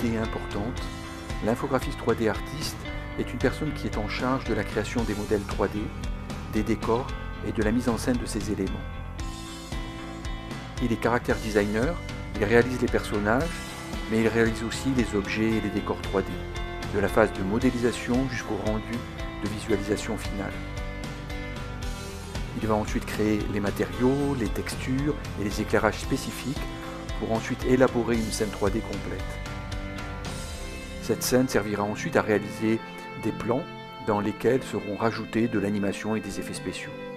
particularité importante, l'infographiste 3D artiste est une personne qui est en charge de la création des modèles 3D, des décors et de la mise en scène de ces éléments. Il est character designer, il réalise les personnages, mais il réalise aussi les objets et les décors 3D, de la phase de modélisation jusqu'au rendu de visualisation finale. Il va ensuite créer les matériaux, les textures et les éclairages spécifiques pour ensuite élaborer une scène 3D complète. Cette scène servira ensuite à réaliser des plans dans lesquels seront rajoutés de l'animation et des effets spéciaux.